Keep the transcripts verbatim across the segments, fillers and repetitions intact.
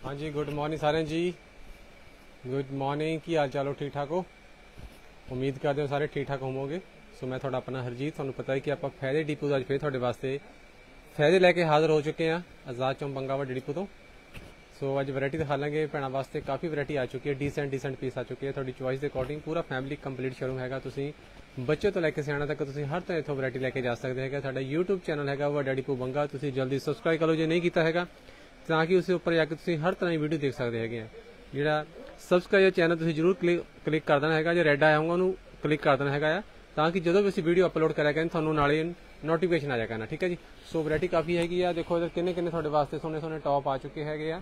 हाँ जी, good morning सारे जी। Good morning, की हाल चाल हो? ठीक ठाक हो? उम्मीद करते हो सारे ठीक ठाक होवोगे। सो मैं थोड़ा अपना हरजीत, थोड़ा पता है कि आप फायदे डिपो अज फिर थोड़े वास्ते फायदे लैके हाजिर हो चुके हैं आजाद चौक बंगा वाले डिपो तो। सो अज वैरायटी दिखा लेंगे भैनों वास्ते, काफ़ी वैरायटी आ चुकी है, डिसेंट डिसेंट पीस आ चुके हैं थोड़ी चॉइस के अकॉर्डिंग। पूरा फैमिली कंप्लीट शोरूम है, तुम बच्चे तो लैके सियाणा तक तुम हर तरह इतों वैरायटी लैके जा सकते हैं। साडा यूट्यूब चैनल है वड्डा डिपो बंगा, तुम जल्दी सबसक्राइब करो जो नहीं किया है, ताकि उस उपर जाके तुम हर तरह की वीडियो देख सकते हैं। जोड़ा सबसक्राइब चैनल तुम जरूर क्लिक क्लिक कर देना है, जो रेड आया होगा उन्होंने क्लिक कर देना है, ताकि जो भी असीं वीडियो अपलोड करा करें थोनों नाले नोटिफिकेशन आ जाया करना। ठीक है जी। सो वैरायटी काफ़ी हैगी आ, देखो इधर किन्ने किन्ने थोड़े वास्ते सोने सोने टॉप आ चुके हैं।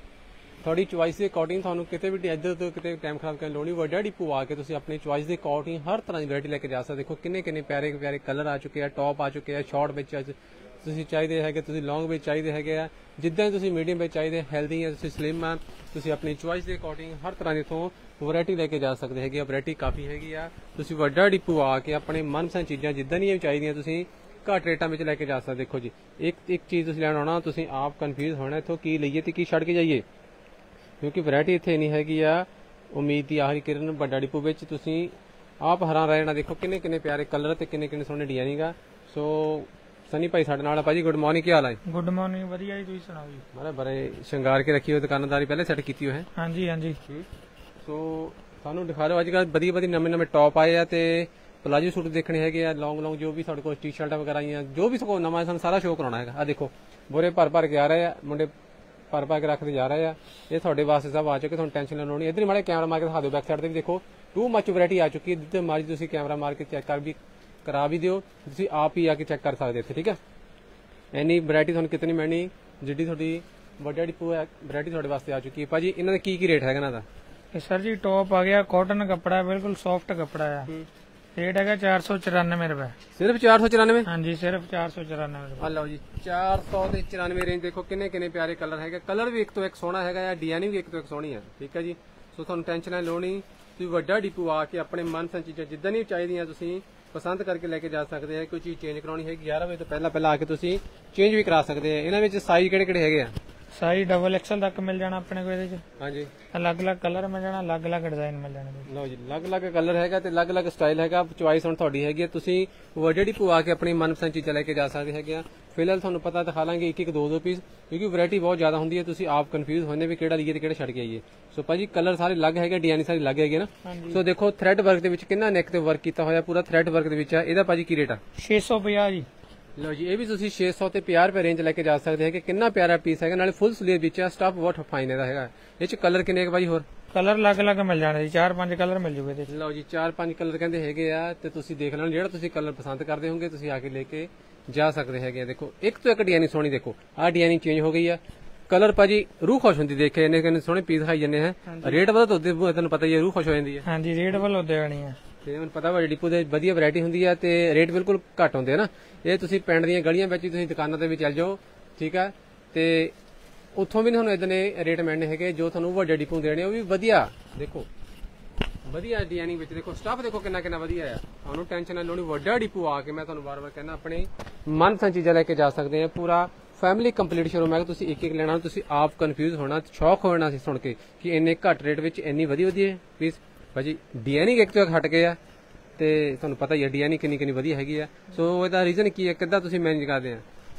थोड़ी चॉइस के अकॉर्डिंग थोनों किते भी इधर तो किते टाइम खराब करने लोड़ नहीं, वड्डा डिपो आके तुम अपनी चॉइस के अकॉर्डिंग हर तरह की वैरायटी लेके जा सकते। देखो किन्ने किन्ने प्यारे प्यारे कलर आ चुके हैं, टॉप आ चुके हैं, शॉर्ट में तुसीं चाहिए है, तुसीं लॉन्ग में चाहिए है, जिद्दां तुसीं मीडियम में चाहिए, हेल्दी है, तुसीं स्लिम है, तुसीं अपनी चॉइस के अकॉर्डिंग हर तरह की इतों वैरायटी लेके जा सकते हैं। वैरायटी काफ़ी हैगी आ, तुसीं वड्डा डिपो आके अपने मनपसंद चीज़ां जिद्दां दियां चाहिए तुसीं घट रेटा में लैके जा सकते। देखो जी, एक एक चीज़ तुसीं लैण आउणा, तुसीं आप कन्फ्यूज होना इत्थों की लईए ते की छड्ड के जाइए, क्योंकि वैरायटी इत्थे नहीं हैगी आ। उम्मीद की आखिरी किरण वड्डा डिपो विच तुसीं आप हैरान रह जाना। देखो किन्ने किन्ने प्यारे कलर ते किन्ने किन्ने सोहणे डिजाइनिंग आ। सो सनी भाई साडे नाल भाजी, गुड मॉर्निंग, क्या हाल है? गुड मॉर्निंग, वधिया जी, तुसीं सुणाओ जी? मारे बड़े श्रृंगार के रखी हुई दुकानदारी पहले सैट की है। हाँ जी हाँ जी। सो सानू दिखा रहे हो अजकल वधिया वधिया नवे नवे टॉप आए आ, ते प्लाजो सूट देखने है, लॉन्ग लॉन्ग जो भी साडे कोल टी शर्ट वगैरह आई हैं, जो भी सको नवा सन सारा शो कराना है। आ देखो बोरे भर भर के आ रहे हैं मुंडे, भर भर के रखते जा रहे हैं। ये थोड़े वास्ते सब आ चुके, थोड़ी टेंशन लेनी होनी। इधर माड़े कैमरा मार के दिखा दो, बैक साइड भी देखो टू मच वैरायटी आ चुकी है, जिद्दर मर्जी तुसीं कैमरा मार के चेक कर भी करा भी दिओ, तुसीं आप ही आके चेक कर सकते इत्थे। ठीक है, इन्नी वैरायटी तुहानूं कितनी मिलनी जिड्डी थोड़ी वड्डा डिपो वैरायटी थोड़े वास्ते आ चुकी है। भाजी इन्हां दा की की रेट है इन्हां दा? सर जी टॉप आ गया, कॉटन कपड़ा है, बिल्कुल सॉफ्ट कपड़ा है, रेट है चार सौ चौरानवे रुपए। सिर्फ चार सौ चौरानवे? हाँ जी, सिर्फ चार सौ चौरानवे रुपए। लो जी, चार सौ चौरानवे रेंज। देखो किन्ने किन्ने प्यारे कलर है, कलर भी एक तो एक सोहना है, डिजाइनिंग भी एक तो एक सोहनी है। ठीक है जी। सो तुहानूं टेंशन नहीं लोनी, तुसीं वड्डा डिपो आके अपने मनपसंद चीज़ां जिद्दां दी चाहिए तुसीं पसंद करके लेके जा सकते हैं। कोई चीज़ चेंज करानी है ग्यारह बजे तो पहला पहला आके तुसीं चेंज भी करा सकते हैं। इन्हां विच साइज किहड़े किहड़े हैगे आ? साइज डबल एक्सल तक मिल जाना अपने को इहदे च। हाँ जी, अलग अलग कलर मिल जाना, अलग अलग डिजाइन मिल जाने। लो जी, अलग अलग कलर है, अलग अलग स्टाइल है, चॉइस हुण तुहाडी हैगी। तुसीं वड्डे डिपो आके अपनी मनपसंद चीज़ां लेके जा सकते हैं। फिलहाल तुहानूं पता दिखा लांगे एक एक दो दो पीस, क्योंकि वैरायटी बहुत ज़्यादा होंदी है, तुसीं आप कन्फ्यूज होने भी किहड़ा लईए ते किहड़ा छड्ड के आईए। सो भाजी कलर सारे अलग है, डिजाइन सारी अलग है ना। सो देखो थ्रैड वर्क दे विच किन्ना नेक ते वर्क किया होया, पूरा थ्रैड वर्क दे विच है। इहदा भाजी की रेट आ? छे सौ पचास जी। लो जी, ये भी तुसीं छे सौ ते पचास रुपए रेंज लेके जा सकते हैं कि किन्ना प्यारा पीस है, नाले फुल स्लीव विच है, स्टफ बहुत फाइन इहदा हैगा। इह च कलर किन्ने भाई होर? कलर अलग अलग मिल जाने जी, चार पांच कलर मिल जूगे इहदे च। लो जी, चार पांच कलर कहंदे हैगे आ, ते तुसीं देख लैण जेहड़ा तुसीं कलर पसंद करदे होंगे तुसीं आके लेके जा सकते हैं। देखो एक तो एक डिजाइनिंग सोहनी, देखो आ डिजाइनिंग चेंज हो गई है, कलर भाजी रूह खुश होंदी देखे, इन्ने किन्ने सोहने पीस खाई जन्ने हैं। रेट पता तो तुहानूं पता ही है, रूह खुश हो जाती है। हाँ जी, रेट वाल उदे आनी है। ਤੇ ਮੈਨੂੰ ਪਤਾ ਵਾ ਡਿਪੋ ਦੇ ਵਧੀਆ ਵੈਰਾਈਟੀ ਹੁੰਦੀ ਆ ਤੇ ਰੇਟ ਬਿਲਕੁਲ ਘੱਟ ਹੁੰਦੇ ਆ ਨਾ। ਇਹ ਤੁਸੀਂ ਪਿੰਡ ਦੀਆਂ ਗਲੀਆਂ ਵਿੱਚ ਤੁਸੀਂ ਦੁਕਾਨਾਂ ਤੇ ਵੀ ਚੱਲ ਜਾਓ, ਠੀਕ ਆ, ਤੇ ਉੱਥੋਂ ਵੀ ਤੁਹਾਨੂੰ ਇਦਾਂ ਦੇ ਰੇਟ ਮਿਲਣੇ ਹੈਗੇ ਜੋ ਤੁਹਾਨੂੰ ਵੱਡੇ ਡਿਪੋ ਦੇਣੇ, ਉਹ ਵੀ ਵਧੀਆ। ਦੇਖੋ ਵਧੀਆ ਡਿਜ਼ਾਈਨਿੰਗ ਵਿੱਚ ਦੇਖੋ, ਸਟੱਫ ਦੇਖੋ ਕਿੰਨਾ ਕਿੰਨਾ ਵਧੀਆ ਆ। ਤੁਹਾਨੂੰ ਟੈਨਸ਼ਨ ਨਾ ਲੋਣੀ, ਵੱਡਾ ਡਿਪੋ ਆ ਕੇ ਮੈਂ ਤੁਹਾਨੂੰ ਵਾਰ-ਵਾਰ ਕਹਿੰਦਾ ਆਪਣੇ ਮਨਪਸੰਦ ਚੀਜ਼ਾਂ ਲੈ ਕੇ ਜਾ ਸਕਦੇ ਆ। ਪੂਰਾ ਫੈਮਿਲੀ ਕੰਪਲੀਟ ਸ਼ੋਰੂਮ ਹੈ, ਤੁਸੀਂ ਇੱਕ ਇੱਕ ਲੈਣਾ, ਤੁਸੀਂ ਆਪ ਕਨਫਿਊਜ਼ ਹੋਣਾ, ਸ਼ੌਕ ਹੋਣਾ ਸੀ ਸੁਣ ਕੇ ਕਿ ਇੰਨੇ ਘੱਟ ਰੇਟ ਵਿੱਚ ਇੰਨੀ ਵਧੀਆ ਵਧੀਆ ਪੀਸ। भाजी डिजाइनिंग एक तो एक हट गए आ, ते तुहानूं पता ही है डिजाइनिंग किन्नी किन्नी वधिया हैगी आ। सो इहदा रीजन की है, किद्दां तुसीं मैनेज करदे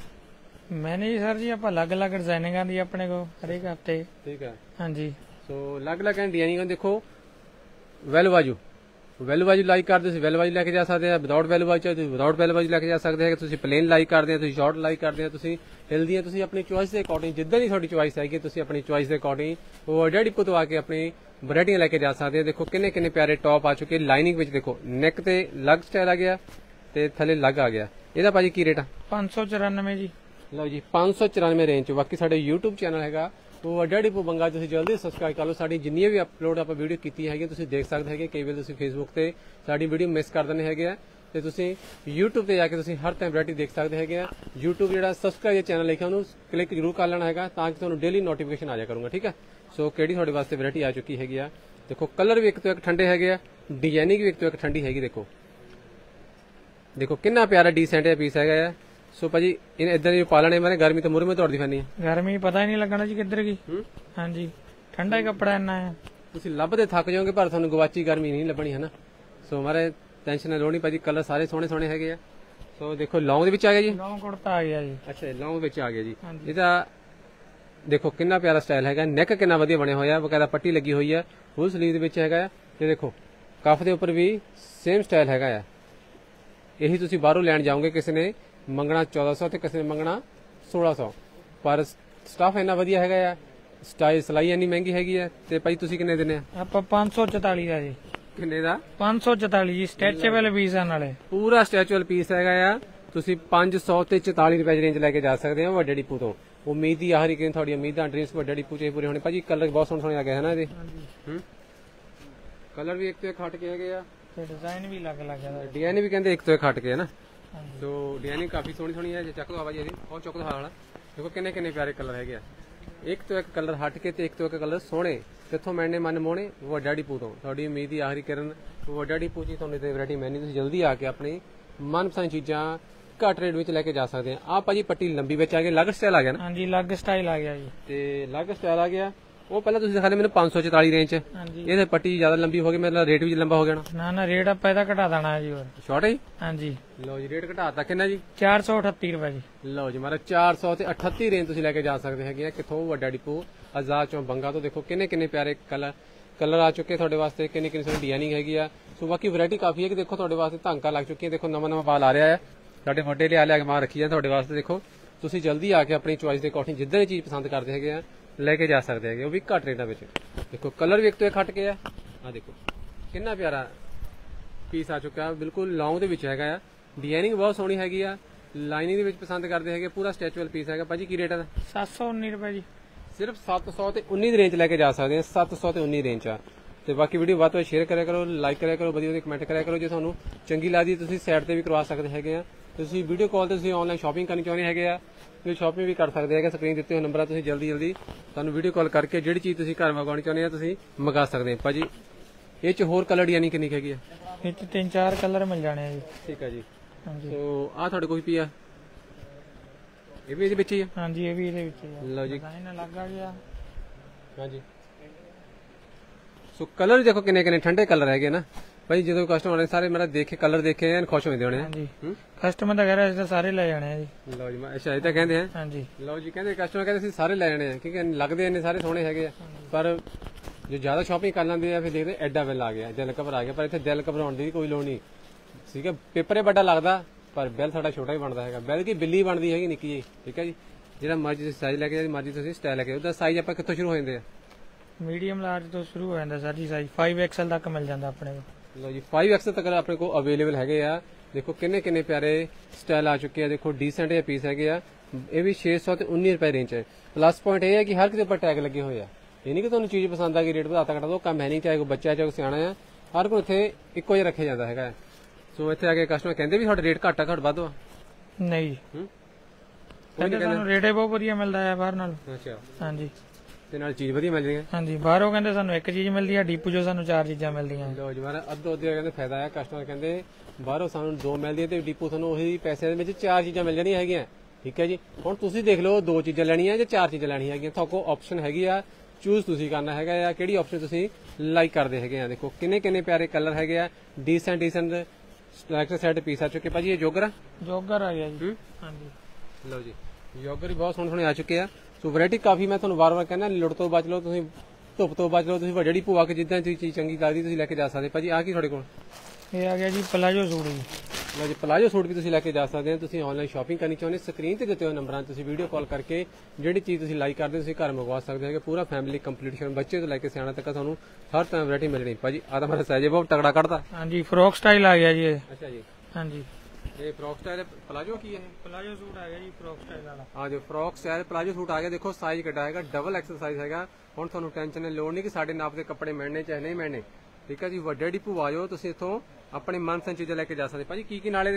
आ? मैनेज सर जी आप अलग अलग डिजाइनिंग दी अपने को हर एक हफ्ते। ठीक है। हाँ जी। सो अलग अलग डिजाइनिंग देखो, वैल्यू बाजू वैल्यू बाजू लाइक करते हो वैल्यू बाजू लैके जा सकते हैं, विदाउट वैल्यू बाजू चाहे विदाउट वैल्यू बाजू लैके जा सकते हैं। तुसीं प्लेन लाइक करते हैं, शॉर्ट लाइक करते हैं, तुसीं हिलदी तुसीं अपनी चॉइस के अकॉर्डिंग जिद्दां दी तुहाडी चॉइस हैगी, तुसीं अपनी चॉइस के अकॉर्डिंग वो वड्डा डिपो तो आके अपनी वैरायटियां लेके जा सकते हैं। देखो किन्ने किन्ने प्यारे टॉप आ चुके, लाइनिंग विच देखो नेक ते लग स्टाइल आ गया ते थले लग आ गया। इहदा भाजी की रेट आ? पांच सौ चौरानवे जी। लो जी, पांच सौ चौरानवे रेंज। बाकी साडे यूट्यूब चैनल हैगा वो वड्डा डिपो बंगा, तुसीं जल्दी सबसक्राइब कर लो। साडी जिन्नी भी अपलोड आपां वीडियो कीती हैगी तुसीं देख सकते हैं। कई बार तुसीं फेसबुक ते साडी वीडियो मिस कर दिंदे हैगे आ, ते तुसीं यूट्यूब ते जाके तुसीं हर टाइम वैरायटी देख सकते हैगे आ। यूट्यूब जिहड़ा सबसक्राइब चैनल लिखिआ उहनूं क्लिक जरूर कर लेना हैगा, तां कि तुहानूं डेली नोटिफिकेशन आ जाया करूंगा। ठीक है। सो किहड़ी तुहाडे वास्ते वैरायटी आ चुकी हैगी आ, देखो कलर भी एक तो एक ठंडे हैगे आ, डिजाइनिंग भी एक तो एक ठंडी हैगी। देखो देखो कितना प्यारा डिसेंट है पीस हैगा। ਸੋ ਭਾਜੀ ਇਹ ਇਦਾਂ ਦੀ ਪਾ ਲੈਣੇ ਮਾਰੇ ਗਰਮੀ ਤਾਂ ਮੂਰੇ ਮੇ ਦੌੜਦੀ ਫੈਨੀ ਹੈ ਗਰਮੀ ਪਤਾ ਹੀ ਨਹੀਂ ਲੱਗਣਾ ਜੀ ਕਿੱਧਰ ਗਈ। ਹੂੰ ਹਾਂਜੀ ਠੰਡਾ ਹੀ ਕੱਪੜਾ ਇੰਨਾ ਹੈ। ਤੁਸੀਂ ਲੱਭਦੇ ਥੱਕ ਜਾਓਗੇ ਪਰ ਤੁਹਾਨੂੰ ਗਵਾਚੀ ਗਰਮੀ ਨਹੀਂ ਲੱਭਣੀ ਹੈ ਨਾ। ਸੋ ਮਾਰੇ ਟੈਨਸ਼ਨ ਨਾ ਲਓ ਨਹੀਂ ਭਾਜੀ, ਕਲਰ ਸਾਰੇ ਸੋਹਣੇ ਸੋਹਣੇ ਹੈਗੇ ਆ। ਸੋ ਦੇਖੋ ਲੌਂਗ ਦੇ ਵਿੱਚ ਆ ਗਿਆ ਜੀ, ਲੌਂਗ ਕੁੜਤਾ ਆ ਗਿਆ ਜੀ। ਅੱਛਾ ਲੌਂਗ ਵਿੱਚ ਆ ਗਿਆ ਜੀ। ਇਹਦਾ ਦੇਖੋ ਕਿੰਨਾ ਪਿਆਰਾ ਸਟਾਈਲ ਹੈਗਾ, ਨੈਕ ਕਿੰਨਾ ਵਧੀਆ ਬਣਿਆ ਹੋਇਆ, ਬਕਾਇਦਾ ਪੱਟੀ ਲੱਗੀ ਹੋਈ ਹੈ, ਫੁੱਲ ਸਲੀਵ ਦੇ ਵਿੱਚ ਹੈਗਾ। ਤੇ ਦੇਖੋ ਕਫ ਦੇ ਉੱਪਰ ਵੀ ਸੇਮ ਸਟਾਈਲ ਹੈਗਾ ਆ। ਇਹੀ ਤੁਸੀਂ ਬਾਹਰੋਂ ਲੈਣ ਜਾਓਗੇ, ਕਿਸੇ ਨੇ ਮੰਗਣਾ ਚੌਦਾਂ ਸੌ ਤੇ ਕਿਸੇ ਨੇ ਮੰਗਣਾ ਸੋਲਾਂ ਸੌ, ਪਰ ਸਟਾਫ ਇੰਨਾ ਵਧੀਆ ਹੈਗਾ ਆ, ਸਟਾਈਲ ਸਲਾਈ ਇੰਨੀ ਮਹਿੰਗੀ ਹੈਗੀ ਆ। ਤੇ ਭਾਈ ਤੁਸੀਂ ਕਿੰਨੇ ਦਿੰਦੇ ਆ? ਆਪਾਂ ਪੰਜ ਸੌ ਚੁਤਾਲੀ ਦਾ ਜੀ। ਕਿੰਨੇ ਦਾ? ਪੰਜ ਸੌ ਚੁਤਾਲੀ ਜੀ, ਸਟ੍ਰੈਚੇਬਲ ਪੀਸ ਆ ਨਾਲੇ, ਪੂਰਾ ਸਟ੍ਰੈਚੇਬਲ ਪੀਸ ਹੈਗਾ ਆ। ਤੁਸੀਂ ਪੰਜ ਸੌ ਤੇ ਚੁਤਾਲੀ ਰੁਪਏ ਦੀ ਰੇਂਜ ਲੈ ਕੇ ਜਾ ਸਕਦੇ ਹੋ ਵੱਡੇ ਡਿਪੂ ਤੋਂ। ਉਮੀਦ ਹੀ ਆਹਰੀ ਕਿ ਤੁਹਾਡੀ ਉਮੀਦਾਂ ਡ੍ਰੀਮਸ ਵੱਡੇ ਡਿਪੂ ਚ ਪੂਰੇ ਹੋਣੇ। ਭਾਜੀ ਕਲਰ ਬਹੁਤ ਸੋਹਣੇ ਸੋਹਣੇ ਆ ਗਏ ਹੈ ਨਾ ਇਹਦੇ। ਹੂੰ ਕਲਰ ਵੀ ਇੱਕ ਤੋਂ ਇੱਕ ਹਟ ਕੇ ਹੈਗੇ ਆ ਤੇ ਡਿਜ਼ਾਈਨ ਵੀ ਅਲੱਗ ਅਲੱਗ ਹੈ। ਡਿਜ਼ਾਈਨ ਵੀ ਕਹਿੰਦੇ ਇੱਕ ਤੋਂ ਇੱਕ ਹਟ ਕੇ ਹੈ ਨਾ। ਸੋ ਡਿਜ਼ਾਈਨ ਕਾਫੀ ਸੋਹਣੀ ਸੋਹਣੀ ਹੈ। ਜੇ ਚੱਕ ਦੋ ਆਵਾਜ਼ ਇਹਦੀ ਉਹ ਚੁੱਕ ਦੋ ਹਾਲ। ਦੇਖੋ ਕਿੰਨੇ ਕਿੰਨੇ ਪਿਆਰੇ ਕਲਰ ਹੈਗੇ ਆ, ਇੱਕ ਤੋਂ ਇੱਕ ਕਲਰ ਹਟ ਕੇ ਤੇ ਇੱਕ ਤੋਂ ਇੱਕ ਕਲਰ ਸੋਹਣੇ। ਕਿੱਥੋਂ ਮੈਨੇ ਮਨ ਮੋਹਣੇ? ਵੱਡਾ ਡਿਪੂ ਤੋਂ। ਤੁਹਾਡੀ ਉਮੀਦ ਹੀ ਆਖਰੀ ਕਰਨ ਵੱਡਾ ਡਿਪੂ ਜੀ ਤੁਹਾਨੂੰ ਤੇ ਵੈਰਾਈਟੀ ਮੈਨੀ। ਤੁਸੀਂ ਜਲਦੀ ਆ ਕੇ ਆਪਣੀ ਮਨਪਸੰਦ ਚੀਜ਼ਾਂ ਘੱਟ ਰੇਟ ਵਿੱਚ ਲੈ ਕੇ ਜਾ ਸਕਦੇ ਆ। ਆ ਭਾਜੀ ਪੱਟੀ ਲੰਬੀ ਵਿੱਚ ਆ ਗਈ, ਅਲੱਗ ਸਟਾਈਲ ਆ ਗਿਆ ਨਾ। ਹਾਂਜੀ ਅਲੱਗ ਸਟਾਈਲ ਆ ਗਿਆ ਜੀ। ਤੇ ਅਲੱਗ ਸਟਾਈਲ ਆ ਗਿਆ। ਉਹ ਪਹਿਲਾਂ ਤੁਸੀਂ ਦਿਖਾ ਦੇ ਮੈਨੂੰ ਪੰਜ ਸੌ ਚੁਤਾਲੀ ਰੇਂਜ ਚ। ਹਾਂਜੀ ਇਹਦੇ ਪੱਟੀ ਜ਼ਿਆਦਾ ਲੰਬੀ ਹੋ ਗਈ, ਮਤਲਬ ਰੇਟ ਵੀ ਲੰਬਾ ਹੋ ਗਿਆ ਨਾ। ਨਾ ਰੇਟ ਆਪਾਂ ਇਹਦਾ ਘਟਾ ਦੇਣਾ ਜੀ ਹੋਰ। ਸ਼ਾਰਟ ਹੈ ਜੀ। ਹਾਂਜੀ ਲਓ ਜੀ ਰੇਟ ਘਟਾਤਾ ਕਿੰਨਾ ਜੀ? ਚਾਰ ਸੌ ਅਠੱਤੀ ਰੁਪਏ ਜੀ। ਲਓ ਜੀ ਮਾਰਾ ਚਾਰ ਸੌ ਤੇ ਅਠੱਤੀ ਰੇਂਜ ਤੁਸੀਂ ਲੈ ਕੇ ਜਾ ਸਕਦੇ ਹੈਗੇ ਆ। ਕਿੱਥੋਂ? ਵੱਡਾ ਡਿਪੂ ਆਜ਼ਾਦ ਚੋਂ ਬੰਗਾ ਤੋਂ। ਦੇਖੋ ਕਿੰਨੇ ਕਿੰਨੇ ਪਿਆਰੇ ਕਲਰ ਕਲਰ ਆ ਚੁੱਕੇ ਤੁਹਾਡੇ ਵਾਸਤੇ, ਕਿੰਨੀ ਕਿੰਨੀ ਸੋਹਣੀ ਡਿਜ਼ਾਈਨਿੰਗ ਹੈਗੀ ਆ। ਸੋ ਬਾਕੀ ਵੈਰਾਈਟੀ ਕਾਫੀ ਹੈ ਕਿ ਦੇਖੋ ਤੁਹਾਡੇ ਵਾਸਤੇ ਧਾਂਕਾ ਲੱਗ ਚੁੱਕੀ ਹੈ। ਦੇਖੋ ਨਵਾਂ ਨਵਾਂ ਬਾਲ ਆ ਰਿਹਾ ਹੈ, ਸਾਡੇ ਵੱਡੇ ਲਿਆ ਲਿਆ ਕੇ ਮਾਰ ਰੱਖੀ ਹੈ ਤੁਹਾਡੇ ਵਾਸਤੇ। ਦੇਖੋ ਤੁਸੀਂ ਜਲਦੀ ਆ ਕੇ ਆਪਣੀ ਚੁਆਇਸ ਦੇ ਅਕੋਰਡਿੰਗ ਜਿੱਦਾਂ ਦੀ ਚੀਜ਼ ਪਸੰਦ ਕਰਦੇ ਹੈਗੇ ਆ ਲੈ ਕੇ ਜਾ ਸਕਦੇ ਹੈਗੇ, ਉਹ ਵੀ ਘੱਟ ਰੇਟਾਂ ਵਿੱਚ। ਦੇਖੋ ਕਲਰ ਵੀ ਇੱਕ ਤੋਂ ਇੱਕ ਹਟ ਕੇ ਆ। ਆ ਦੇਖੋ ਕਿੰਨਾ ਪਿਆਰਾ ਪੀਸ ਆ ਚੁੱਕਾ, ਬਿਲਕੁਲ ਲੌਂਗ ਦੇ ਵਿੱਚ ਹੈਗਾ ਆ। ਡਿਜ਼ਾਈਨਿੰਗ ਬਹੁਤ ਸੋਹਣੀ ਹੈਗੀ ਆ, ਲਾਈਨਿੰਗ ਦੇ ਵਿੱਚ ਪਸੰਦ ਕਰਦੇ ਹੈਗੇ। ਪੂਰਾ ਸਟ੍ਰੈਚੇਬਲ ਪੀਸ ਹੈਗਾ। ਭਾਜੀ ਕੀ ਰੇਟ ਹੈ? ਸੱਤ ਸੌ ਉੱਨੀ ਰੁਪਏ ਜੀ। ਸਿਰਫ ਸੱਤ ਸੌ ਤੇ ਉੱਨੀ ਦੀ ਰੇਂਜ ਲੈ ਕੇ ਜਾ ਸਕਦੇ ਆ। ਸੱਤ ਸੌ ਤੇ ਉੱਨੀ ਰੇਂਜ ਆ। ਤੇ ਬਾਕੀ ਵੀਡੀਓ ਵੱਧ ਤੋਂ ਵੱਧ ਸ਼ੇਅਰ ਕਰਿਆ ਕਰੋ, ਲਾਈਕ ਕਰਿਆ ਕਰੋ, ਵਧੀਆ ਵਧੀਆ ਕਮੈਂਟ ਕਰਿਆ ਕਰੋ। ਜੇ ਤੁਹਾਨੂੰ ਚੰਗੀ ਲੱਗਦੀ ਤੁਸੀਂ ਸਾਈਡ ਤੇ ਵੀ ਕਰਵਾ ਸਕਦੇ ਹੈਗੇ ਆ। ਤੁਸੀਂ ਵੀਡੀਓ ਕਾਲ ਤੇ ਤੁਸੀਂ ਆਨਲਾਈਨ ਸ਼ਾਪਿੰਗ ਕਰਨੀ ਚਾਹੁੰਦੇ ਹੈਗੇ ਆ, ਤੁਸੀਂ ਸ਼ਾਪਿੰਗ ਵੀ ਕਰ ਸਕਦੇ ਹੈਗੇ। ਸਕਰੀਨ ਦਿੱਤੇ ਹੋਏ ਨੰਬਰ ਆ, ਤੁਸੀਂ ਜਲਦੀ ਜਲਦੀ ਤੁਹਾਨੂੰ ਵੀਡੀਓ ਕਾਲ ਕਰਕੇ ਜਿਹੜੀ ਚੀਜ਼ ਤੁਸੀਂ ਘਰ ਮੰਗਵਾਉਣੀ ਚਾਹੁੰਦੇ ਆ ਤੁਸੀਂ ਮੰਗਾ ਸਕਦੇ ਆ। ਭਾਜੀ ਇਹ ਚ ਹੋਰ ਕਲਰ ਡਿਜ਼ਾਈਨਿੰਗ ਕਿੰਨੀ ਹੈਗੀ ਆ? ਇਹ ਚ ਤਿੰਨ ਚਾਰ ਕਲਰ ਮਿਲ ਜਾਣੇ ਆ ਜੀ। ਠੀਕ ਆ ਜੀ। ਹਾਂਜੀ ਸੋ ਆ ਤੁਹਾਡੇ ਕੋਲ ਵੀ ਆ, ਇਹ ਵੀ ਇਹਦੇ ਵਿੱਚ ਹੀ ਆ। ਹਾਂਜੀ ਇਹ ਵੀ ਇਹਦੇ ਵਿੱਚ ਹੀ ਆ। ਲਓ ਜੀ ਡਿਜ਼ਾਈਨ ਅਲੱਗ ਆ ਗਿਆ। ਹਾਂਜੀ ਸੋ ਕਲਰ ਦੇਖੋ ਕਿੰਨੇ ਕਿੰਨੇ ਠੰਡੇ ਕਲਰ ਹੈਗੇ ਨਾ। ਭਾਈ ਜਦੋਂ ਕਸਟਮਰ ਆਣੇ ਸਾਰੇ ਮੇਰਾ ਦੇਖ ਕੇ ਕਲਰ ਦੇਖੇ ਐਨ ਖੁਸ਼ ਹੋ ਜਾਂਦੇ ਹੋਣੇ। ਹਾਂਜੀ ਕਸਟਮਰ ਤਾਂ ਕਹਿ ਰਿਹਾ ਅਸੀਂ ਸਾਰੇ ਲੈ ਜਾਣੇ ਆ ਜੀ। ਲਓ ਜੀ ਅੱਛਾ ਇਹ ਤਾਂ ਕਹਿੰਦੇ ਆ। ਹਾਂਜੀ ਲਓ ਜੀ ਕਹਿੰਦੇ ਕਸਟਮਰ ਕਹਿੰਦੇ ਅਸੀਂ ਸਾਰੇ ਲੈ ਜਾਣੇ ਆ ਕਿਉਂਕਿ ਲੱਗਦੇ ਨੇ ਸਾਰੇ ਸੋਹਣੇ ਹੈਗੇ ਆ। ਪਰ ਜੋ ਜ਼ਿਆਦਾ ਸ਼ਾਪਿੰਗ ਕਰ ਲੈਂਦੇ ਆ ਫਿਰ ਦੇਖਦੇ ਐਡਾ ਬਿੱਲ ਆ ਗਿਆ, ਦਿਲ ਘਬਰਾ ਗਿਆ। ਪਰ ਇੱਥੇ ਦਿਲ ਘਬਰਾਉਣ ਦੀ ਕੋਈ ਲੋੜ ਨਹੀਂ। ਠੀਕ ਹੈ ਪੇਪਰ ਇਹ ਵੱਡਾ ਲੱਗਦਾ ਪਰ ਬਿੱਲ ਸਾਡਾ ਛੋਟਾ ਹੀ ਬਣਦਾ ਹੈਗਾ। ਬਿੱਲ ਕੀ ਬਿੱਲੀ ਬਣਦੀ ਹੈਗੀ ਨਿੱਕੀ ਜਿਹੀ। ਠੀਕ ਹੈ ਜੀ ਜਿਹੜਾ ਮਰਜ਼ੀ ਤੁਸੀਂ ਸਾਈਜ਼ ਲੈ ਕੇ ਮਰਜ਼ੀ ਤੁਸੀਂ ਸਟਾਈਲ ਲੈ ਕੇ। ਉਹਦਾ ਸਾਈਜ਼ ਆਪਾਂ ਕਿੱਥੋਂ ਸ਼ੁਰੂ ਹੋ ਜਾਂਦੇ ਆ? ਮੀਡੀਅਮ ਲਾਰਜ ਤੋਂ ਸ਼ੁਰੂ ਹੋ ਜਾਂਦਾ ਸਰ ਜੀ। ਸਾਈਜ਼ ਫਾਈਵ ਐਕਸਲ ਤੱਕ ਮਿਲ ਜਾਂਦਾ ਆਪਣੇ ਕੋਲ। ਲਓ ਜੀ ਫਾਈਵ ਐਕਸਲ ਤੱਕ ਆਪਣੇ ਕੋਲ ਅਵੇਲੇਬਲ ਹੈਗੇ ਆ। ਦੇਖੋ ਕਿੰਨੇ ਕਿੰਨੇ ਪਿਆਰੇ ਸਟਾਈਲ ਆ ਚੁੱਕੇ ਆ। ਦੇਖੋ ਡੀਸੈਂਟ ਜਿਹੇ ਪੀਸ ਹੈਗੇ ਆ। ਇਹ ਵੀ ਛੇ ਸੌ ਤੇ ਉੱਨੀ ਰੁਪਏ ਰੇਂਜ ਹੈ। ਪਲੱਸ ਪੁਆਇੰਟ ਇਹ ਹੈ ਕਿ ਹਰ ਕਿਸੇ ਉੱਪਰ ਟੈਗ ਲੱਗੇ ਹੋਏ ਆ। ਇਹ ਨਹੀਂ ਕਿ ਤੁਹਾਨੂੰ ਚੀਜ਼ ਪਸੰਦ ਆ ਗਈ ਰੇਟ ਵਧਾਤਾ ਘਟਾ ਦੋ, ਕੰਮ ਹੈ ਨਹੀਂ। ਚਾਹੇ ਕੋਈ ਬੱਚਾ ਚਾਹੇ ਕੋਈ ਸਿਆਣਾ ਆ, ਹਰ ਕੋਈ ਇੱਥੇ ਇੱਕੋ ਜਿਹਾ ਰੱਖਿਆ ਜਾਂਦਾ ਹੈਗਾ। ਸੋ ਇੱਥੇ ਆ ਕੇ ਕਸਟਮਰ ਕਹਿੰਦੇ ਵੀ ਤੁਹਾਡਾ ਰੇਟ ਘੱਟ ਆ ਘੱਟ ਵੱਧ ਆ? ਨਹੀਂ ਹੂੰ ਕਹਿੰਦੇ ਸਾਨੂੰ ਰੇਟ ਬਹੁਤ ਵਧੀਆ ਮਿਲਦਾ ਹੈ ਬਾਹਰ ਨਾਲ। ਅੱਛਾ ਹਾਂਜੀ ਤੇ ਨਾਲ ਚੀਜ਼ ਵਧੀਆ ਮਿਲ ਜਾਂਦੀ ਹੈ। ਹਾਂਜੀ ਬਾਹਰੋਂ ਕਹਿੰਦੇ ਸਾਨੂੰ ਇੱਕ ਚੀਜ਼ ਮਿਲਦੀ ਹੈ, ਡੀਪੂ ਜੋ ਸਾਨੂੰ ਚਾਰ ਚੀਜ਼ਾਂ ਮਿਲਦੀਆਂ। ਲੋ ਜੀ ਮਾਰਾ ਅੱਧੋ ਅੱਧੇ ਕਹਿੰਦੇ ਫਾਇਦਾ ਹੈ। ਕਸਟਮਰ ਕਹਿੰਦੇ ਬਾਹਰੋਂ ਸਾਨੂੰ ਦੋ ਮਿਲਦੀ ਹੈ ਤੇ ਡੀਪੂ ਤੁਹਾਨੂੰ ਉਹੀ ਪੈਸੇ ਦੇ ਵਿੱਚ ਚਾਰ ਚੀਜ਼ਾਂ ਮਿਲ ਜਾਂਦੀਆਂ ਹੈਗੀਆਂ। ਠੀਕ ਹੈ ਜੀ ਹੁਣ ਤੁਸੀਂ ਦੇਖ ਲਓ ਦੋ ਚੀਜ਼ਾਂ ਲੈਣੀਆਂ ਜਾਂ ਚਾਰ ਚੀਜ਼ਾਂ ਲੈਣੀਆਂ ਹੈਗੀਆਂ। ਤੁਹਾਡੇ ਕੋਲ ਆਪਸ਼ਨ ਹੈਗੀ ਆ, ਚੂਜ਼ ਤੁਸੀਂ ਕਰਨਾ ਹੈਗਾ ਆ ਕਿਹੜੀ ਆਪਸ਼ਨ ਤੁਸੀਂ ਲਾਈਕ ਕਰਦੇ ਹੈਗੇ ਆ। ਦੇਖੋ ਕਿੰਨੇ ਕਿੰਨੇ ਪਿਆਰੇ ਕਲਰ ਹੈਗੇ ਆ। Decent decent select set piece ਆ ਚੁੱਕੇ। ਭਾਜੀ ਇਹ ਜੋਗਰ ਆ? ਜੋਗਰ ਆ ਗਿਆ ਜੀ। ਹਾਂਜੀ ਲਓ ਜੀ ਜੋਗਰ ਵੀ ਬਹੁਤ ਸੋਹਣੇ ਸੋਹਣੇ ਆ ਚੁੱਕੇ ਆ। ਸੋ ਵੈਰਾਈਟੀ ਕਾਫੀ ਮੈਂ ਤੁਹਾਨੂੰ ਵਾਰ ਵਾਰ ਕਹਿੰਦਾ ਲੁੱਟ ਤੋਂ ਬਚ ਲਓ, ਤੁਸੀਂ ਧੁੱਪ ਤੋਂ ਬਚ ਲਓ। ਤੁਸੀਂ ਵੱਡੀ ਜਿਹੜੀ ਭੂਆ ਕੇ ਜਿੱਦਾਂ ਦੀ ਚੀਜ਼ ਚੰਗੀ ਲੱਗਦੀ ਤੁਸੀਂ ਲੈ ਕੇ ਜਾ ਸਕਦੇ। ਭਾਜੀ ਆ ਕੀ ਤੁਹਾਡੇ ਕੋਲ? ਇਹ ਆ ਗਿਆ ਜੀ ਪਲਾਜੋ ਸੂਟ ਜੀ। ਲਓ ਜੀ ਪਲਾਜੋ ਸੂਟ ਵੀ ਤੁਸੀਂ ਲੈ ਕੇ ਜਾ ਸਕਦੇ ਹੋ। ਤੁਸੀਂ ਆਨਲਾਈਨ ਸ਼ਾਪਿੰਗ ਕਰਨੀ ਚਾਹੁੰਦੇ ਸਕਰੀਨ ਤੇ ਦਿੱਤੇ ਹੋਏ ਨੰਬਰਾਂ ਤੇ ਤੁਸੀਂ ਵੀਡੀਓ ਕਾਲ ਕਰਕੇ ਜਿਹੜੀ ਚੀਜ਼ ਤੁਸੀਂ ਲਾਈਕ ਕਰਦੇ ਤੁਸੀਂ ਘਰ ਮੰਗਵਾ ਸਕਦੇ ਹੋ। ਪੂਰਾ ਫੈਮਿਲੀ ਕੰਪਲੀਟੇਸ਼ਨ ਬੱਚੇ ਤੋਂ ਲੈ ਕੇ ਸਿਆਣਾ ਤੱਕ ਤੁਹਾਨੂੰ ਹਰ ਤਰ੍ਹਾਂ ਵੈਰਾਈਟੀ ਮਿਲਣੀ। ਭਾਜੀ ਆ ਤਾਂ ਮੇਰਾ ਸਾਈਜ਼ ਬਹੁਤ ਤਗੜਾ ਕੱਢਦਾ। ਹਾਂਜੀ ਫਰੋਕ ਸਟਾਈਲ ਆ ਗਿਆ ਜੀ ਇਹ। ਅੱਛਾ ਜੀ ਹਾਂਜੀ ਇਹ ਫਰੋਕ ਸਟਾਈਲ ਪਲਾਜੋ ਕੀ ਹੈ? ਪਲਾਜੋ ਸੂਟ ਆ ਗਿਆ ਜੀ ਫਰੋਕ ਸਟਾਈਲ ਵਾਲਾ। ਹਾਂ ਜੋ ਫਰੋਕ ਸਟਾਈਲ ਪਲਾਜੋ ਸੂਟ ਆ ਗਿਆ। ਦੇਖੋ ਸਾਈਜ਼ ਕਿੱਡਾ ਹੈਗਾ, ਡਬਲ ਐਕਸਲ ਸਾਈਜ਼ ਹੈਗਾ। ਹੁਣ ਤੁਹਾਨੂੰ ਟੈਨਸ਼ਨ ਦੀ ਲੋੜ ਨਹੀਂ ਕਿ ਸਾਡੇ ਨਾਪ ਦੇ ਕੱਪੜੇ ਮਿਲਣੇ ਚਾਹੇ ਨਹੀਂ ਮਿਲਣੇ। ਠੀਕ ਹੈ ਜੀ ਵੱਡੇ ਡਿਪੂ ਆਜੋ ਤੁਸੀਂ ਇੱਥੋਂ ਆਪਣੇ ਮਨਪਸੰਦ ਚੀਜ਼ਾਂ ਲੈ ਕੇ ਜਾ ਸਕਦੇ। ਭਾਜੀ ਕੀ ਕੀ ਨਾਲੇ ਦੇ?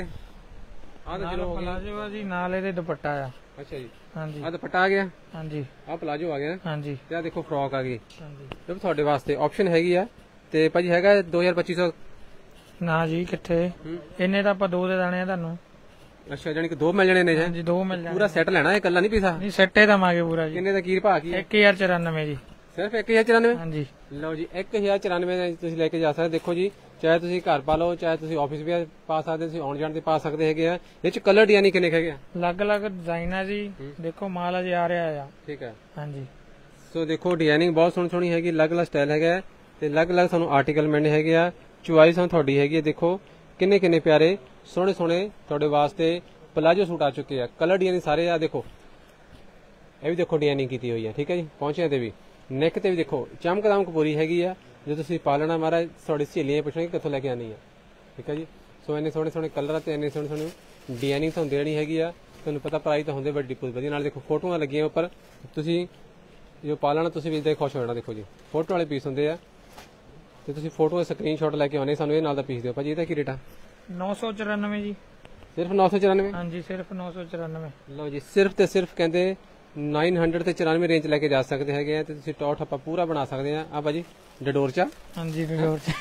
ਆਹ ਤਾਂ ਚਲੋ ਪਲਾਜੋ ਆ ਜੀ, ਨਾਲ ਇਹਦੇ ਦੁਪੱਟਾ ਆ। ਅੱਛਾ ਜੀ ਹਾਂਜੀ ਆਹ ਦੁਪੱਟਾ ਆ ਗਿਆ। ਹਾਂਜੀ ਆਹ ਪਲਾਜੋ ਆ ਗਿਆ। ਹਾਂਜੀ ਤੇ ਆਹ ਦੇਖੋ ਫਰੋਕ ਆ ਗਈ। ਹਾਂਜੀ ਇਹ ਵੀ ਤੁਹਾਡੇ ਵਾਸਤੇ ਆਪਸ਼ਨ ਹੈਗੀ ਆ। ਤੇ ਭਾਜੀ ਹੈਗਾ ਦੋ ਹਜ਼ਾਰ ਪੱਚੀ ਸੌ? ਨਾ ਜੀ ਕਿੱਥੇ, ਇੰਨੇ ਤਾਂ ਆਪਾਂ ਦੋ ਦੇ ਦਾਣੇ ਆ ਤੁਹਾਨੂੰ। ਅੱਛਾ ਜਾਨੀ ਕਿ ਦੋ ਮਿਲ ਜਾਣੇ ਨੇ ਹੈ ਹਾਂਜੀ ਦੋ ਮਿਲ ਜਾਣੇ ਪੂਰਾ ਸੈੱਟ ਲੈਣਾ ਹੈ, ਇਕੱਲਾ ਨਹੀਂ ਪੀਸਾ। ਨਹੀਂ ਸੈੱਟੇ ਦਵਾਂਗੇ ਪੂਰਾ ਜੀ। ਕਿੰਨੇ ਦਾ ਕੀ ਭਾਅ ਕੀ ਹੈ? ਇੱਕ ਹਜ਼ਾਰ ਚੁਰਾਨਵੇਂ ਜੀ, ਸਿਰਫ ਇੱਕ ਹਜ਼ਾਰ ਚੁਰਾਨਵੇਂ। ਹਾਂਜੀ ਲਓ ਜੀ ਇੱਕ ਹਜ਼ਾਰ ਚੁਰਾਨਵੇਂ ਦਾ ਤੁਸੀਂ ਲੈ ਕੇ ਜਾ ਸਕਦੇ। ਦੇਖੋ ਜੀ ਚਾਹੇ ਤੁਸੀਂ ਘਰ ਪਾ ਲਓ, ਚਾਹੇ ਤੁਸੀਂ ਆਫਿਸ ਵੀ ਪਾ ਸਕਦੇ, ਤੁਸੀਂ ਆਉਣ ਜਾਣ ਤੇ ਪਾ ਸਕਦੇ ਹੈਗੇ ਆ। ਇਹ ਚ ਕਲਰ ਯਾਨੀ ਕਿੰਨੇ ਹੈਗੇ ਆ? ਅਲੱਗ-ਅਲੱਗ ਡਿਜ਼ਾਈਨ ਆ ਜੀ, ਦੇਖੋ ਮਾਲ ਅਜੇ ਆ ਰਿਹਾ ਆ। ਠੀਕ ਹੈ, ਹਾਂਜੀ ਸੋ ਦੇਖੋ ਡਿਜ਼ਾਈਨਿੰਗ ਬਹੁਤ ਸੋਹਣੀ ਸੋਹਣੀ ਹੈਗੀ, ਅਲੱਗ-ਅਲੱਗ ਸਟਾਈਲ ਹੈਗਾ ਤੇ ਅਲੱਗ-ਅਲੱਗ ਤੁਹਾਨੂੰ ਆਰਟੀਕਲ ਮਿਲਣੇ ਹੈਗੇ ਆ। ਚੁਆਇਸ ਹੁਣ ਤੁਹਾਡੀ ਹੈਗੀ ਹੈ। ਦੇਖੋ ਕਿੰਨੇ ਕਿੰਨੇ ਪਿਆਰੇ ਸੋਹਣੇ ਸੋਹਣੇ ਤੁਹਾਡੇ ਵਾਸਤੇ ਪਲਾਜੋ ਸੂਟ ਆ ਚੁੱਕੇ ਆ। ਕਲਰ ਡਿਜ਼ਾਈਨ ਸਾਰੇ ਆ, ਦੇਖੋ ਇਹ ਵੀ ਦੇਖੋ ਡਿਜ਼ਾਈਨਿੰਗ ਕੀਤੀ ਹੋਈ ਹੈ। ਠੀਕ ਹੈ ਜੀ, ਪਹੁੰਚਿਆਂ ਤੇ ਵੀ ਨੈਕ ਤੇ ਵੀ ਦੇਖੋ ਚਮਕ ਦਮਕ ਪੂਰੀ ਹੈਗੀ ਆ। ਜੇ ਤੁਸੀਂ ਪਾ ਲੈਣਾ ਮਾਰਾ ਤੁਹਾਡੀ ਸਹੇਲੀਆਂ ਪੁੱਛਣਗੇ ਕਿੱਥੋਂ ਲੈ ਕੇ ਆਣੀ ਆ। ਠੀਕ ਹੈ ਜੀ, ਸੋ ਇੰਨੇ ਸੋਹਣੇ ਸੋਹਣੇ ਕਲਰ ਤੇ ਇੰਨੇ ਸੋਹਣੇ ਸੋਹਣੇ ਡਿਜ਼ਾਈਨਿੰਗ ਤੁਹਾਨੂੰ ਦੇਣੀ ਹੈਗੀ ਆ। ਤੁਹਾਨੂੰ ਪਤਾ ਪ੍ਰਾਈਸ ਤਾਂ ਹੁੰਦੇ ਵੱਡੀ ਪੂਰੀ ਵਧੀਆ। ਨਾਲ ਦੇਖੋ ਫੋਟੋਆਂ ਲੱਗੀਆਂ ਉੱਪਰ, ਤੁਸੀਂ ਜੋ ਪਾ ਲੈਣਾ ਤੁਸੀਂ ਵੀ ਦੇਖ ਖੁਸ਼ ਹੋ ਜਾਣਾ। ਦੇਖੋ ਜੀ ਫੋਟੋ ਵਾਲੇ ਪੀਸ ਹੁੰਦੇ ਆ ਤੇ ਤੁਸੀਂ ਫੋਟੋ ਦਾ ਸਕਰੀਨਸ਼ਾਟ ਲੈ ਕੇ ਆਉਣੇ, ਸਾਨੂੰ ਇਹ ਨਾਲ ਦਾ ਪੀਸ ਦਿਓ ਭਾਜੀ। ਇਹਦਾ ਕੀ ਰੇਟ ਆ? ਨੌ ਸੌ ਚੁਰਾਨਵੇਂ ਜੀ, ਸਿਰਫ ਨੌ ਸੌ ਚੁਰਾਨਵੇਂ। ਹਾਂਜੀ ਸਿਰਫ ਨੌ ਸੌ ਚੁਰਾਨਵੇਂ। ਲਓ ਜੀ ਸਿਰਫ ਤੇ ਸਿਰਫ ਕਹਿੰਦੇ ਨੌ ਸੌ ਤੇ ਚੁਰਾਨਵੇਂ ਰੇਂਜ ਲੈ ਕੇ ਜਾ ਸਕਦੇ ਹੈਗੇ ਆ ਤੇ ਤੁਸੀਂ ਟੌਰ ਠੱਪਾ ਪੂਰਾ ਬਣਾ ਸਕਦੇ ਆ। ਆ ਭਾਜੀ ਡਡੋਰਚਾ, ਹਾਂਜੀ ਡਡੋਰ ਚ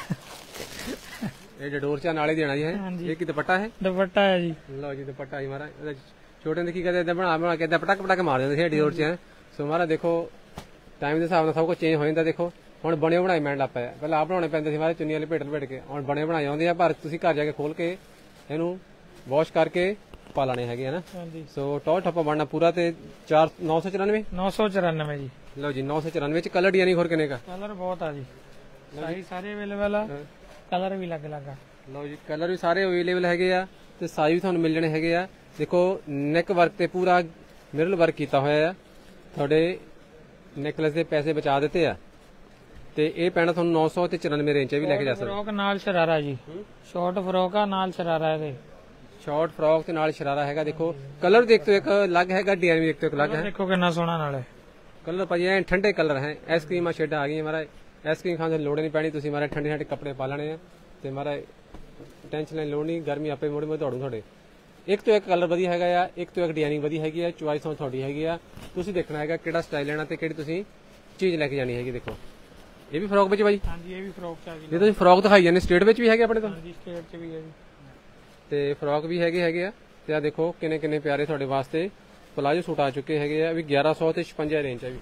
ਇਹ ਡਡੋਰਚਾ ਨਾਲੇ ਦੇਣਾ ਜੀ ਹੈ। ਹਾਂਜੀ। ਇਹ ਕੀ ਦੁਪੱਟਾ ਹੈ? ਦੁਪੱਟਾ ਹੈ ਜੀ। ਲਓ ਜੀ ਦੁਪੱਟਾ ਜੀ ਮਾਰਾ। ਛੋਟੇ ਦੇ ਕੀ ਕਰਦੇ ਇਦਾਂ ਬਣਾ ਬਣਾ ਕੇ ਇਦਾਂ ਪਟਕ ਪਟਕ ਮਾਰ ਦਿੰਦੇ ਸੀ ਡਡੋਰਚਾ। ਸੋ ਮਾਰਾ ਦੇਖੋ ਟਾਈਮ ਦੇ ਹਿਸਾਬ ਨਾਲ ਸਭ ਕੁਝ ਚੇਂਜ ਹੋ ਜਾਂਦਾ। ਦੇਖੋ ਹੁਣ ਬਣੇ ਬਣਾਏ ਮਿਲਣ ਲੱਗ ਪਿਆ, ਪਹਿਲਾਂ ਆਪ ਬਣਾਉਣੇ ਪੈਂਦੇ ਸੀ ਮਾਰੇ ਚੁੰਨੀ ਵਾਲੇ ਭੇਟ ਲਪੇਟ ਕੇ, ਹੁਣ ਬਣੇ ਬਣਾਏ ਆਉਂਦੇ ਆ। ਪਰ ਤੁਸੀਂ ਘਰ ਜਾ ਕੇ ਖੋਲ ਕੇ ਇਹਨੂੰ ਵਾਸ਼ ਕਰਕੇ ਪਾ ਲਾਣੇ ਹੈਗੇ ਹਨਾ। ਹਾਂਜੀ ਸੋ ਟੌਰ ਠੱਪਾ ਬਣਨਾ ਪੂਰਾ ਤੇ ਚਾਰ ਨੌ ਸੌ ਚੁਰਾਨਵੇਂ। ਨੌ ਸੌ ਚੁਰਾਨਵੇਂ ਜੀ। ਲਓ ਜੀ ਨੌ ਸੌ ਚੁਰਾਨਵੇਂ ਚ ਕਲਰ ਡਿਜ਼ਾਈਨਿੰਗ ਹੋਰ ਕਿੰਨੇ ਕਾ? ਕਲਰ ਬਹੁਤ ਆ ਜੀ, ਸਾਈਜ਼ ਸਾਰੇ ਅਵੇਲੇਬਲ ਆ, ਕਲਰ ਵੀ ਅਲੱਗ-ਅਲੱਗ ਆ। ਲਓ ਜੀ ਕਲਰ ਵੀ ਸਾਰੇ ਅਵੇਲੇਬਲ ਹੈਗੇ ਆ ਤੇ ਸਾਈਜ਼ ਵੀ ਤੁਹਾਨੂੰ ਮਿਲ ਜਾਣੇ ਹੈਗੇ ਆ। ਦੇਖੋ ਨੈਕ ਵਰਕ ਤੇ ਪੂਰਾ ਮਿਰਲ ਵਰਕ ਕੀਤਾ ਹੋਇਆ ਆ। ਤੁਹਾਡੇ ਨੈਕਲੈਸ ਦੇ ਪੈਸੇ ਬਚਾ ਦਿੱਤੇ ਆ ਤੇ ਇਹ ਪੈਣਾ ਤੁਹਾਨੂੰ ਨੌ ਸੌ ਤੇ ਚੁਰਾਨਵੇਂ ਰੇਂਜ ਚ ਵੀ ਲੈ ਕੇ ਜਾ ਸਕਦੇ। ਫਰੋਕ ਨਾਲ ਸ਼ਰਾਰਾ ਜੀ, ਸ਼ਾਰਟ ਫਰੋਕ ਆ ਨਾਲ ਸ਼ਰਾਰਾ ਇਹਦੇ। ਸ਼ਾਰਟ ਫਰੋਕ ਤੇ ਨਾਲ ਸ਼ਰਾਰਾ ਹੈਗਾ। ਦੇਖੋ ਕਲਰ ਦੇਖ ਤੋਂ ਇੱਕ ਅਲੱਗ ਹੈਗਾ, ਡਿਜ਼ਾਈਨ ਵੀ ਦੇਖ ਤੋਂ ਇੱਕ ਅਲੱਗ ਹੈ। ਦੇਖੋ ਕਿੰਨਾ ਸੋਹਣਾ ਨਾਲੇ ਕਲਰ ਭਾਜੀ ਐ ਠੰਡੇ ਕਲਰ ਹੈ। ਆਈਸਕ੍ਰੀਮਾਂ ਸ਼ੇਡਾਂ ਆ ਗਈਆਂ ਮਾਰਾ। ਆਈਸਕ੍ਰੀਮ ਖਾਣ ਦੀ ਲੋੜ ਨਹੀਂ ਪੈਣੀ, ਤੁਸੀਂ ਮਾਰਾ ਠੰਡੇ ਠੰਡੇ ਕੱਪੜੇ ਪਾ ਲੈਣੇ ਆ ਤੇ ਮਾਰਾ ਟੈਨਸ਼ਨ ਲੈਣ ਲੋੜ ਨਹੀਂ। ਗਰਮੀ ਆਪੇ ਮੋੜੇ ਮੋੜੇ ਦੌੜੂ ਤੁਹਾਡੇ। ਇੱਕ ਤੋਂ ਇੱਕ ਕਲਰ ਵਧੀਆ ਹੈਗਾ ਆ, ਇੱਕ ਤੋਂ ਇੱਕ ਡਿਜ਼ਾਈਨਿੰਗ ਵਧੀਆ ਹੈਗੀ ਆ। ਚੁਆਇਸ ਤੁਹਾਡੀ ਹੈਗੀ ਆ, ਤੁਸੀਂ ਦੇਖਣਾ ਹੈਗਾ ਕਿਹੜਾ ਸਟਾਈਲ ਲੈਣਾ ਤੇ ਕਿਹੜੀ ਤੁਸੀਂ ਚੀਜ਼ ਲੈ ਕੇ ਜਾਣੀ ਹੈਗੀ। ਦੇਖੋ ਇਹ ਵੀ ਫਰੋਕ ਵਿੱਚ ਭਾਜੀ। ਹਾਂਜੀ ਇਹ ਵੀ ਫਰੋਕ ਚ ਆ ਗਈ। ਜੇ ਤੁਸੀਂ ਫਰੋਕ ਦਿਖਾਈ ਜਾਂਦੇ ਸਟੇਟ ਵਿੱਚ ਵੀ ਹੈਗੇ ਆਪਣੇ ਕੋਲ ਹਾਂਜੀ ਸਟੇਟ ਚ ਵੀ ਹੈ ਜੀ ਤੇ ਫਰੋਕ ਵੀ ਹੈਗੇ ਹੈਗੇ ਆ। ਤੇ ਆ ਦੇਖੋ ਕਿੰਨੇ ਕਿੰਨੇ ਪਿਆਰੇ ਤੁਹਾਡੇ ਵਾਸਤੇ ਪਲਾਜੋ ਸੂਟ ਆ ਚੁੱਕੇ ਹੈਗੇ ਆ। ਵੀ ਗਿਆਰਾਂ ਸੌ ਤੇ ਛਪੰਜਾ ਰੇਂਜ ਹੈ। ਵੀ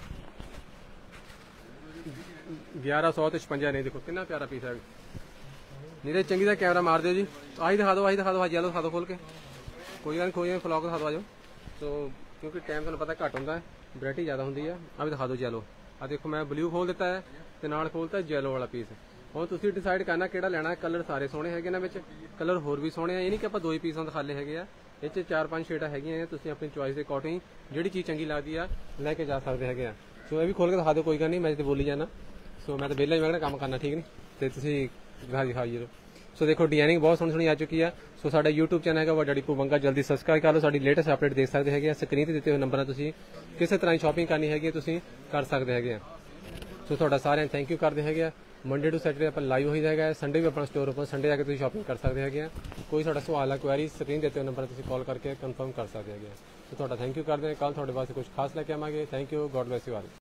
ਗਿਆਰਾਂ ਸੌ ਤੇ ਛਪੰਜਾ ਰੇਂਜ। ਦੇਖੋ ਕਿੰਨਾ ਪਿਆਰਾ ਪੀਸ ਹੈ। ਨਹੀਂ ਤੇ ਚੰਗੀ ਦਾ ਕੈਮਰਾ ਮਾਰ ਦਿਓ ਜੀ। ਆਹੀ ਦਿਖਾ ਦਿਓ, ਆਹੀ ਦਿਖਾ ਦਿਓ ਭਾਜੀ। ਆਲੋ ਦਿਖਾ ਦਿਓ ਖੋਲ ਕੇ, ਕੋਈ ਗੱਲ ਨਹੀਂ ਕੋਈ ਫਲੌਗ ਦਿਖਾ ਦਿਓ ਆਜੋ। ਸੋ ਕਿਉਂਕਿ ਟਾਈਮ ਤੁਹਾਨੂੰ ਪਤਾ ਘੱਟ ਹੁੰਦਾ ਹੈ, ਵੈਰਾਈਟੀ ਜ਼ਿਆਦਾ ਹੁੰਦੀ ਆ। ਆ ਵੀ ਦਿਖਾ ਦਿਓ ਜੈਲੋ। ਆ ਦੇਖੋ ਮੈਂ ਬਲੂ ਖੋਲ ਦਿੱਤਾ ਹੈ ਤੇ ਨਾਲ ਖੋਲਤਾ ਜੈਲੋ ਵਾਲਾ ਪੀਸ। ਹੁਣ ਤੁਸੀਂ ਡਿਸਾਈਡ ਕਰਨਾ ਕਿਹੜਾ ਲੈਣਾ। ਕਲਰ ਸਾਰੇ ਸੋਹਣੇ ਹੈਗੇ ਨੇ, ਵਿੱਚ ਕਲਰ ਹੋਰ ਵੀ ਸੋਹਣੇ ਆ। ਇਹ ਨਹੀਂ ਕਿ ਆਪਾਂ ਦੋ ਹੀ ਪੀਸਾਂ ਦਿਖਾਲੇ ਹੈਗੇ ਆ, ਇਹ ਚ ਚਾਰ ਪੰਜ ਸ਼ੇਡਾਂ ਹੈਗੀਆਂ ਆ। ਤੁਸੀਂ ਆਪਣੀ ਚੁਆਇਸ ਦੇ ਅਕੋਰਡਿੰਗ ਜਿਹੜੀ ਚੀਜ਼ ਚੰਗੀ ਲੱਗਦੀ ਆ ਲੈ ਕੇ ਜਾ ਸਕਦੇ ਹੈਗੇ ਆ। ਸੋ ਇਹ ਵੀ ਖੋਲ ਕੇ ਦਿਖਾ ਦਿਓ, ਕੋਈ ਗੱਲ ਨਹੀਂ। ਮੈਂ ਤੇ ਬੋਲੀ ਜਾਣਾ। ਸੋ ਮੈਂ ਤਾਂ ਵਿਹਲਾ ਹੀ ਮੈਂ ਕੰਮ ਕਰਨਾ, ਠੀਕ ਨਹੀਂ ਤੇ ਤੁਸੀਂ ਦਿਖਾ ਦਿਖਾਈ ਜਰੋ। ਸੋ ਦੇਖੋ ਡਿਜ਼ਾਈਨਿੰਗ ਬਹੁਤ ਸੋਹਣੀ ਸੋਹਣੀ ਆ ਚੁੱਕੀ ਆ। ਸੋ ਸਾਡਾ YouTube ਚੈਨਲ ਹੈਗਾ ਵੱਡਾ ਡਿਪੂ ਬੰਗਾ, ਜਲਦੀ ਸਬਸਕ੍ਰਾਈਬ ਕਰ ਲਓ। ਸਾਡੀ ਲੇਟੈਸਟ ਅਪਡੇਟ ਦੇਖ ਸਕਦੇ ਹੈਗੇ ਆ। ਸਕਰੀਨ ਤੇ ਦਿੱਤੇ ਹੋਏ ਨੰਬਰਾਂ ਤੁਸੀਂ ਕਿਸੇ ਤਰ੍ਹਾਂ ਦੀ ਸ਼ਾਪਿੰਗ ਕਰਨੀ ਹੈਗੀ ਤੁਸੀਂ ਕਰ ਸਕਦੇ ਹੈਗੇ ਆ। ਸੋ ਤੁਹਾਡਾ ਸਾਰਿਆਂ ਨੂੰ ਥੈਂਕ ਯੂ ਕਰਦੇ ਹੈਗੇ ਆ। ਮੰਡੇ ਟੂ ਸੈਟਰਡੇ ਆਪਾਂ ਲਾਈਵ ਹੋਈਦਾ ਹੈਗਾ। ਸੰਡੇ ਵੀ ਆਪਣਾ ਸਟੋਰ ਓਪਨ, ਸੰਡੇ ਜਾ ਕੇ ਤੁਸੀਂ ਸ਼ਾਪਿੰਗ ਕਰ ਸਕਦੇ ਹੈਗੇ ਆ। ਕੋਈ ਤੁਹਾਡਾ ਸਵਾਲ ਆ ਕੁਐਰੀ ਸਕਰੀਨ ਦਿੱਤੇ ਹੋਏ ਨੰਬਰ ਤੁਸੀਂ ਕਾਲ ਕਰਕੇ ਕਨਫਰਮ ਕਰ ਸਕਦੇ ਹੈਗੇ ਆ। ਸੋ ਤੁਹਾਡਾ ਥੈਂਕ ਯੂ ਕਰਦੇ ਹਾਂ। ਕੱਲ ਤੁਹਾਡੇ ਵਾਸਤੇ ਕੁਝ ਖਾਸ ਲੈ ਕੇ ਆਵਾਂਗੇ। Thank you, god bless you all.